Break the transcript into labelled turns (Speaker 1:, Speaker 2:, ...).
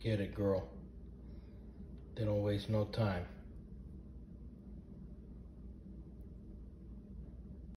Speaker 1: Get it, girl. They don't waste no time.